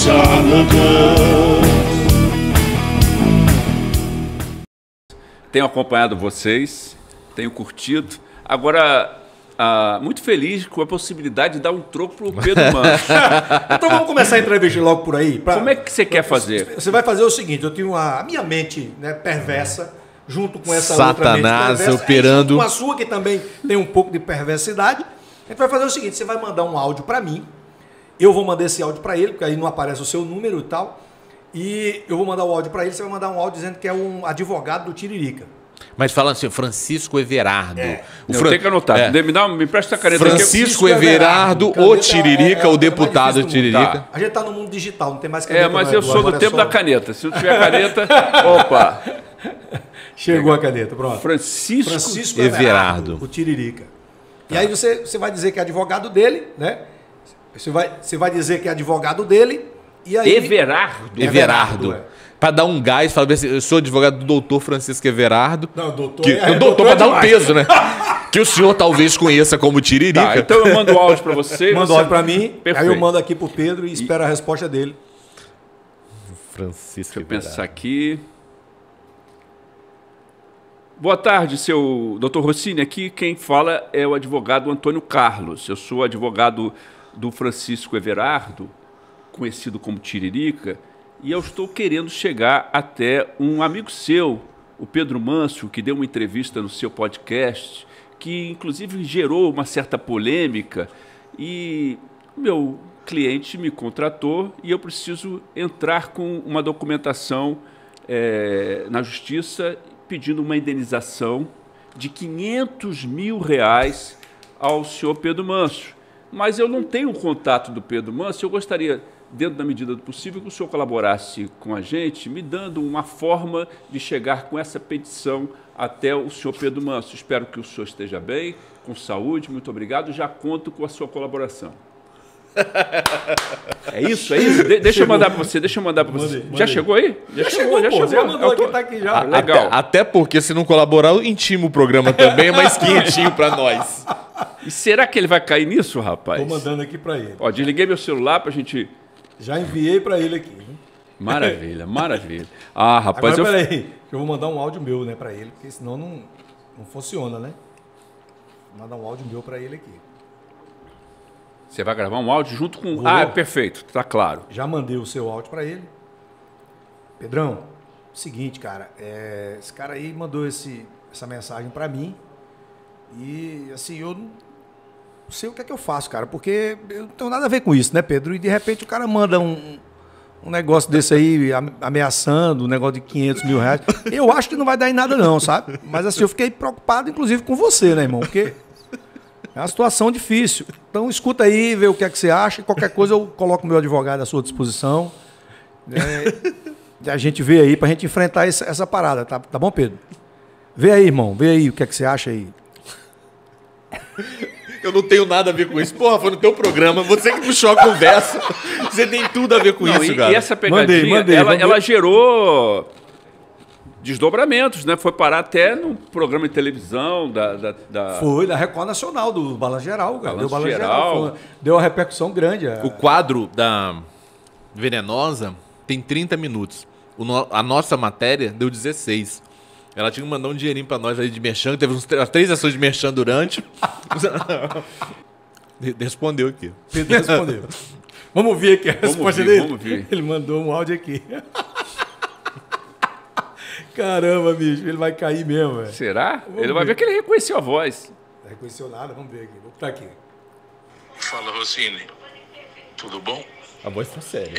Tenho acompanhado vocês, tenho curtido. Agora, muito feliz com a possibilidade de dar um troco pro Pedro Manso. Então vamos começar a entrevista logo por aí. Como é que você quer fazer? Você vai fazer o seguinte, eu tenho a minha mente, né, perversa, junto com essa Satanás outra mente perversa, operando. com a sua que também tem um pouco de perversidade. A gente vai fazer o seguinte, você vai mandar um áudio para mim, eu vou mandar esse áudio para ele, porque aí não aparece o seu número e tal, e eu vou mandar o áudio para ele, você vai mandar um áudio dizendo que é um advogado do Tiririca. Mas fala assim, Francisco Everardo. Eu tenho que anotar. Me presta a caneta Francisco aqui. Everardo, o Tiririca, o deputado Tiririca. A gente tá no mundo digital, não tem mais caneta. Mas eu sou do tempo da caneta. Se não tiver caneta, opa. Chegou a caneta, pronto. Francisco Everardo, o Tiririca. E aí você vai dizer que é advogado dele, né? Você vai dizer que é advogado dele. E aí, Everardo. Para dar um gás, fala assim, eu sou advogado do doutor Francisco Everardo. Não, doutor. O doutor para dar um peso, né? Que o senhor talvez conheça como Tiririca. Tá, então eu mando o áudio para você. Manda o áudio para mim. Perfeito. Aí eu mando aqui pro Pedro e espero a resposta dele. Francisco Everardo. Deixa eu pensar aqui. Boa tarde, seu Dr. Rossini. Aqui quem fala é o advogado Antônio Carlos. Eu sou advogado do Francisco Everardo, conhecido como Tiririca, e eu estou querendo chegar até um amigo seu, o Pedro Manso, que deu uma entrevista no seu podcast, que inclusive gerou uma certa polêmica, e meu cliente me contratou e eu preciso entrar com uma documentação na justiça pedindo uma indenização de R$500 mil ao senhor Pedro Manso. Mas eu não tenho o contato do Pedro Manso, eu gostaria, dentro da medida do possível, que o senhor colaborasse com a gente, me dando uma forma de chegar com essa petição até o senhor Pedro Manso. Espero que o senhor esteja bem, com saúde, muito obrigado, já conto com a sua colaboração. É isso? Deixa eu mandar para você, você. Já chegou aí? Já chegou. Já mandou aqui, tá aqui já. Legal. Até porque, se não colaborar, eu intimo o programa também, é mais quentinho para nós. E será que ele vai cair nisso, rapaz? Tô mandando aqui para ele. Ó, desliguei meu celular pra gente... Já enviei para ele aqui. Maravilha, maravilha. Ah, rapaz... Agora, peraí, eu vou mandar um áudio meu, né, para ele, porque senão não funciona, né? Vou mandar um áudio meu para ele aqui. Você vai gravar um áudio junto com... Perfeito, tá claro. Já mandei o seu áudio para ele. Pedrão, seguinte, cara, esse cara aí mandou essa mensagem para mim e, assim, eu não sei o que é que eu faço, cara, porque eu não tenho nada a ver com isso, né, Pedro? E, de repente, o cara manda um negócio desse aí, ameaçando, um negócio de R$500 mil. Eu acho que não vai dar em nada, não, sabe? Mas, assim, eu fiquei preocupado, inclusive, com você, né, irmão? Porque... é uma situação difícil. Então, escuta aí, vê o que é que você acha. E qualquer coisa, eu coloco o meu advogado à sua disposição. A gente vê aí para a gente enfrentar essa parada. Tá bom, Pedro? Vê aí, irmão. Vê aí o que é que você acha aí. Eu não tenho nada a ver com isso. Porra, foi no teu programa. Você que puxou a conversa. Você tem tudo a ver com isso, cara. E essa pegadinha, ela gerou... desdobramentos, né? Foi parar até no programa de televisão Foi, da Record Nacional, do Balanço Geral, cara. Balanço Geral. Deu uma repercussão grande. O quadro da Venenosa tem 30 minutos. A nossa matéria deu 16. Ela tinha que mandar um dinheirinho pra nós aí de merchan. Teve uns 3 ações de merchan durante. Respondeu aqui. Pedro respondeu. Vamos ver aqui a resposta dele? Vamos ver. Ele mandou um áudio aqui. Caramba, bicho, ele vai cair mesmo, velho. Será? Ele vai ver que ele reconheceu a voz. Não reconheceu nada, vamos ver aqui. Vou botar aqui. Fala, Rossini. Tudo bom? A voz tá séria.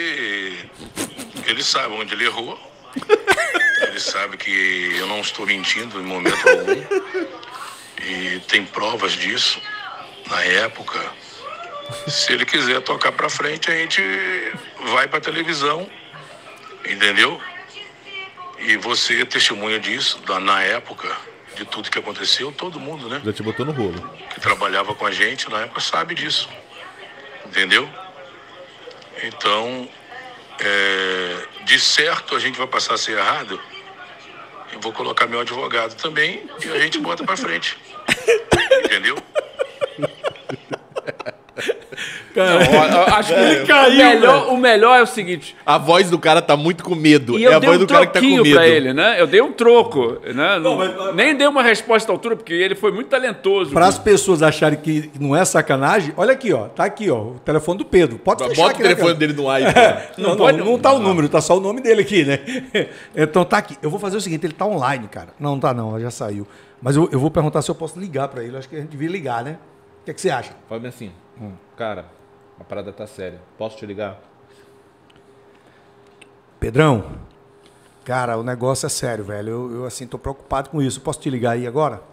Ele sabe onde ele errou. Ele sabe que eu não estou mentindo em momento algum. E tem provas disso. Na época, se ele quiser tocar pra frente, a gente vai pra televisão. Entendeu? E você é testemunha disso, na época, de tudo que aconteceu, todo mundo, né? Já te botou no rolo. Que trabalhava com a gente na época sabe disso. Entendeu? Então, de certo a gente vai passar a ser errado. Eu vou colocar meu advogado também e a gente bota pra frente. Entendeu? Não, eu acho que Ele caiu, o melhor é o seguinte. A voz do cara tá muito com medo. E É eu a dei voz um do cara que tá com troquinho medo. pra ele, né? Eu dei um troco, né? Não, mas- Nem dei uma resposta à altura, porque ele foi muito talentoso. Para as pessoas acharem que não é sacanagem, olha aqui, ó. Tá aqui, ó. O telefone do Pedro. Pode fechar Bota aqui, o telefone né, dele no ar. aí, cara? pô. Não, não tá o número, tá só o nome dele aqui, né? Então tá aqui. Eu vou fazer o seguinte, ele tá online, cara. Não tá não, já saiu. Mas eu vou perguntar se eu posso ligar para ele. Acho que a gente devia ligar, né? O que é que você acha? Fala bem assim, cara, a parada tá séria. Posso te ligar? Pedrão, cara, o negócio é sério, velho. Eu assim, tô preocupado com isso. Posso te ligar aí agora?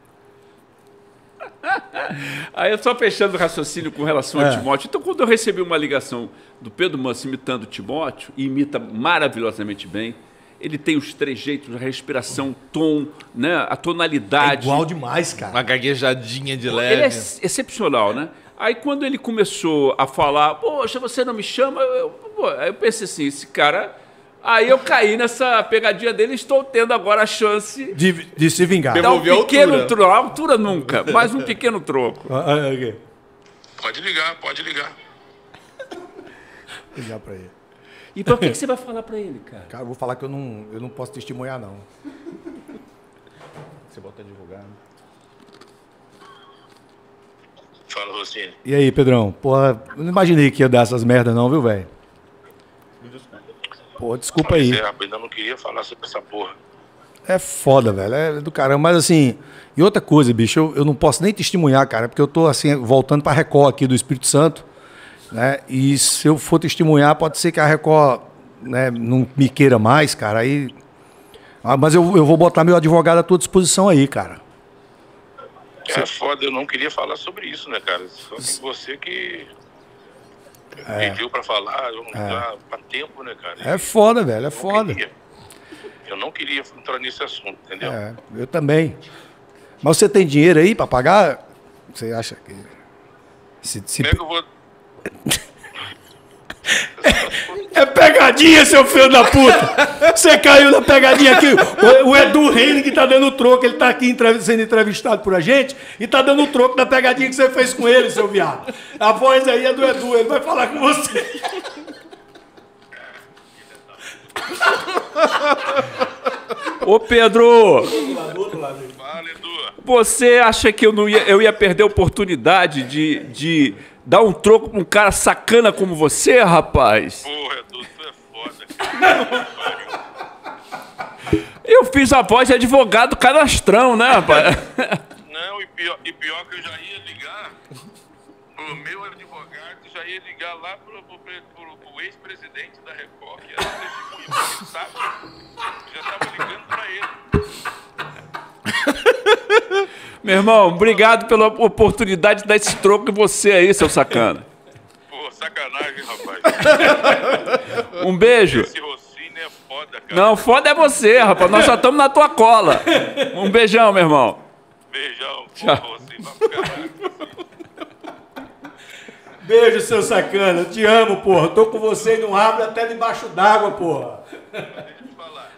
Aí eu só fechando o raciocínio com relação a Timóteo. Então, quando eu recebi uma ligação do Pedro Manso imitando o Timóteo, e imita maravilhosamente bem, ele tem os trejeitos, a respiração, o tom, né, a É tonalidade. igual demais, cara. Uma gaguejadinha de Ele leve. é excepcional, né? Aí quando ele começou a falar, poxa, você não me chama, aí eu pensei assim, esse cara... Aí eu caí nessa pegadinha dele e estou tendo agora a chance De se vingar. de dar um Devolver a pequeno altura. troco. A altura nunca, mas um pequeno troco. Ok. Pode ligar, pode ligar. Vou ligar pra ele. E para que você vai falar para ele, cara? Cara, eu vou falar que eu não posso testemunhar, não. Você bota advogado. Fala, Rossini. E aí, Pedrão? Porra, eu não imaginei que ia dar essas merdas não, viu, velho? Pô, desculpa aí. Você, rapaz, ainda não queria falar sobre essa porra. É foda, velho. É do caramba. Mas assim, e outra coisa, bicho, eu não posso nem testemunhar, cara, porque eu tô assim, voltando pra Record aqui do Espírito Santo, né? E se eu for testemunhar, pode ser que a Record, né, não me queira mais, cara. Aí. Mas eu vou botar meu advogado à tua disposição aí, cara. É foda, eu não queria falar sobre isso, né, cara? Só que você que pediu pra falar, eu não dá pra tempo, né, cara? É foda, velho, é Eu não foda. queria. Eu não queria entrar nesse assunto, entendeu? É, eu também. Mas você tem dinheiro aí pra pagar? Você acha que. É Se... Como é que eu vou... É pegadinha, seu filho da puta! Você caiu na pegadinha aqui. O Edu Reine que tá dando troco, ele tá aqui sendo entrevistado por a gente e tá dando troco da pegadinha que você fez com ele, seu viado. A voz aí é do Edu, ele vai falar com você. Ô, Pedro, Fala, Edu. você acha que eu ia perder a oportunidade de dar um troco pra um cara sacana como você, rapaz? Porra, Edu, tu é foda, cara. Eu fiz a voz de advogado cadastrão, né, rapaz? Não, e pior que eu já ia ligar pro meu advogado, já ia ligar lá pro ex-presidente da Record, que era testemunha, porque ele sabe, já tava ligando pra ele. Meu irmão, obrigado pela oportunidade de dar esse troco em você aí, seu sacana. Pô, sacanagem, rapaz. Um beijo. Esse Rossini é foda, cara. Não, foda é você, rapaz. Nós só estamos na tua cola. Um beijão, meu irmão. Beijão. Pô, Rossini, vai pro caralho. Beijo, seu sacana. Eu te amo, porra. Tô com você e não abre até debaixo d'água, porra. Deixa eu te falar.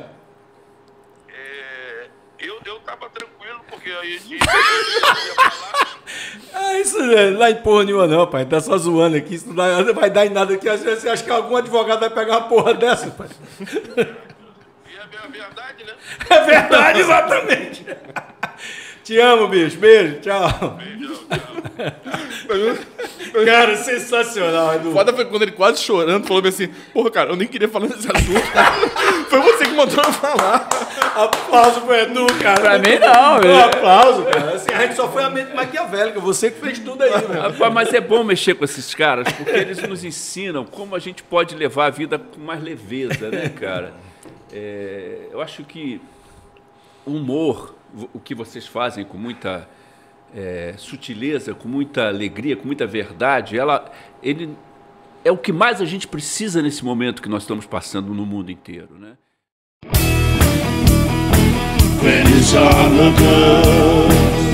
Eu tava tranquilo, porque aí ia falar. Isso não é lá em porra nenhuma, não, pai. Tá só zoando aqui. Isso não vai dar em nada aqui. Às vezes você acha que algum advogado vai pegar uma porra dessa, pai. E é verdade, né? É verdade, exatamente. Te amo, bicho. Beijo, tchau. Beijão, tchau. Cara, sensacional, Edu. Foda foi quando ele quase chorando falou assim, porra, cara, eu nem queria falar nesse assunto. Foi você que mandou eu falar. Aplauso pro Edu, cara. Pra mim, não, Um aplauso, cara. Assim, a gente só foi a mente maquiavélica. Você que fez tudo aí, velho. Rapaz, mas é bom mexer com esses caras, porque eles nos ensinam como a gente pode levar a vida com mais leveza, né, cara? Eu acho que o humor, o que vocês fazem com muita sutileza, com muita alegria, com muita verdade, ele é o que mais a gente precisa nesse momento que nós estamos passando no mundo inteiro, né? When it's all good.